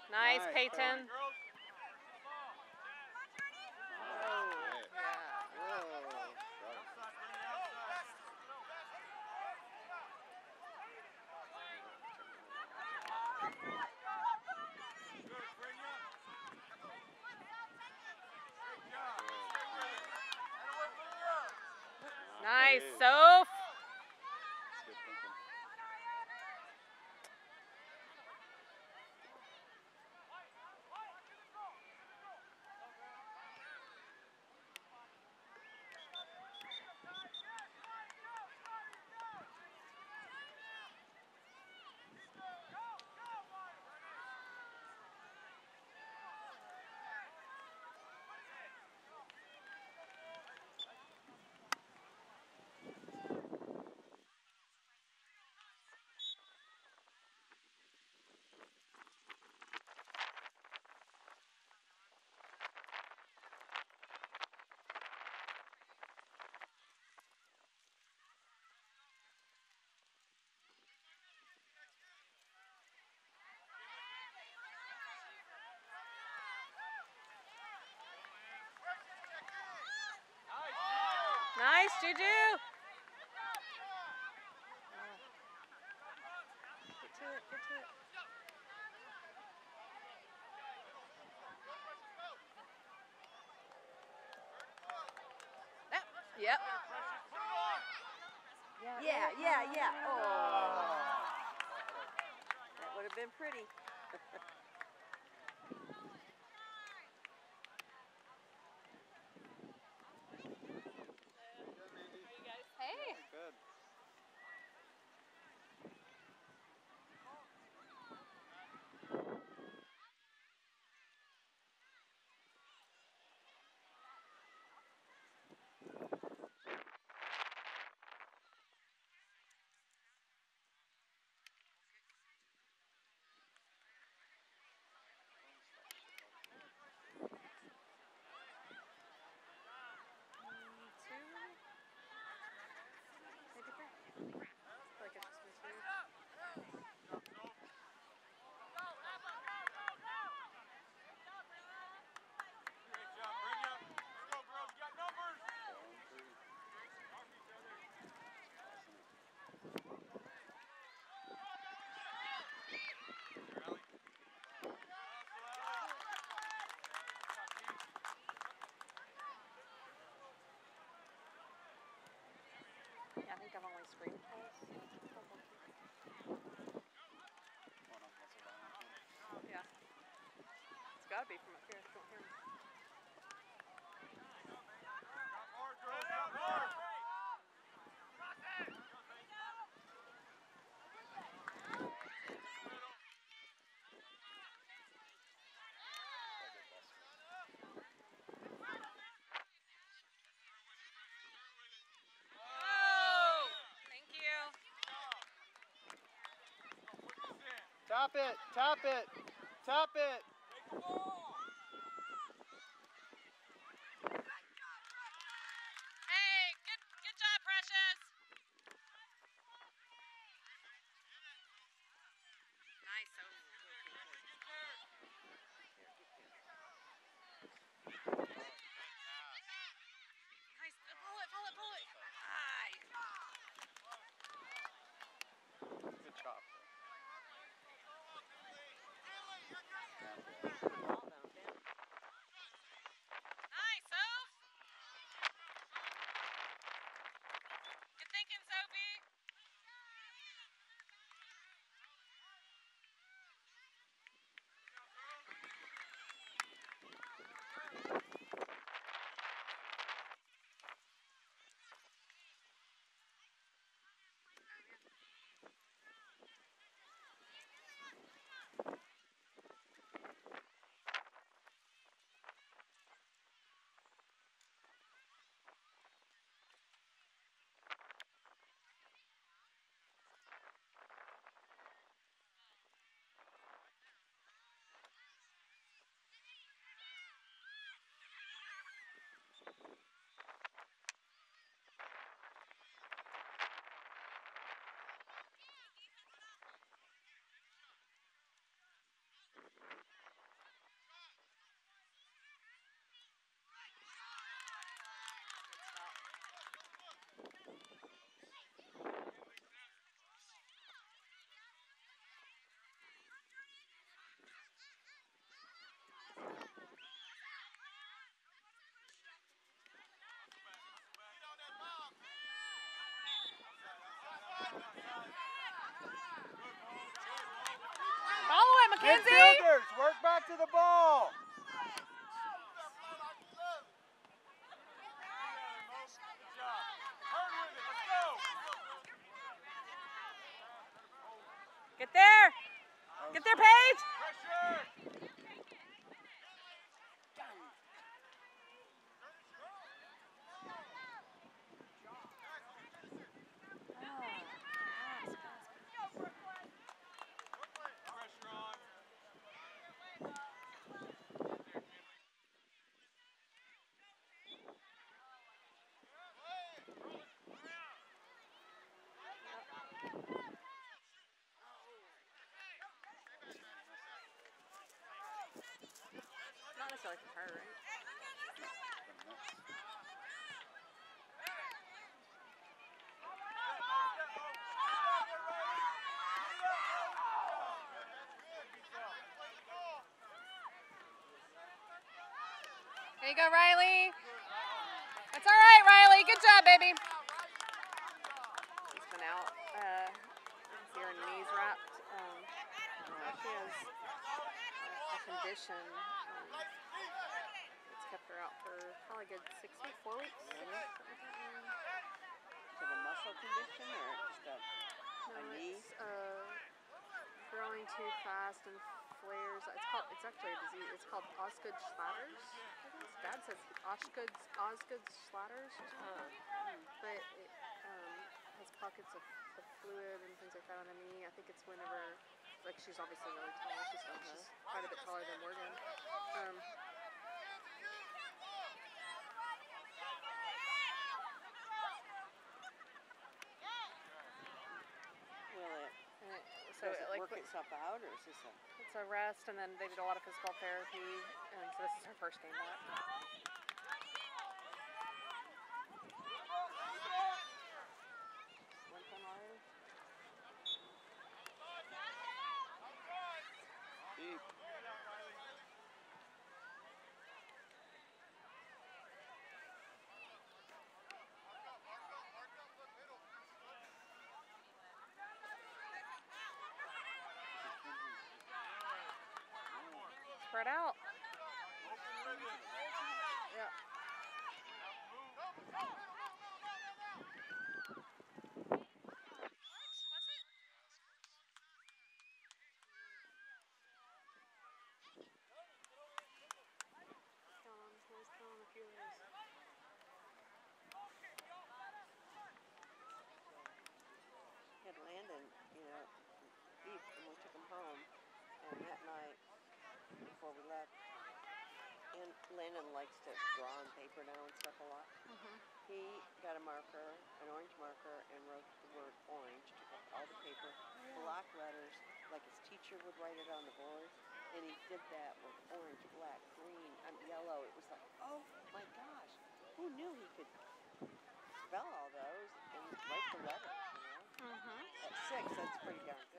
Nice, Peyton. Nice, Soph. Nice, Juju. Get to it, get to it. Yep. Yeah. Oh. That would have been pretty. Hey. Good. Yeah, I think I've only screened twice. Yeah. It's got to be from up here. I don't hear me. Tap it, tap it, tap it. Hey, good job, Precious. Nice. Nice. Pull it. Good chop. Nice. Mackenzie! Midfielders, work back to the ball. Get there! Get there, Paige! Not necessarily from her, right? There you go, Riley. That's all right, Riley. Good job, baby. She's been out. See her knees wrapped. She has a condition. It's kept her out for probably a good 6 weeks, 4 weeks. Is it a muscle condition or just a knee? It's growing too fast and flares. It's actually a disease. It's called Osgood-Schlatters. I think his dad says Osgood-Schlatters. But it has pockets of fluid and things like that on the knee. I think it's whenever, like, she's obviously really tall. She's quite a bit taller than Morgan. Does it work itself out, or is this a... It's a rest, and then they did a lot of physical therapy, and so this is her first game back. One time already? Deep. Spread out. Yeah. Had Landon, deep, and we took him home. And that night, before we left, and Landon likes to draw on paper now and stuff a lot. He got a marker, an orange marker, and wrote the word orange, took up all the paper, block letters, like his teacher would write it on the board. And he did that with orange, black, green, and yellow. It was like, oh my gosh, who knew he could spell all those and write the letters, At 6, that's pretty darn good.